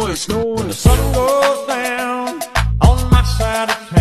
Holy snow when the sun goes down on my side of town.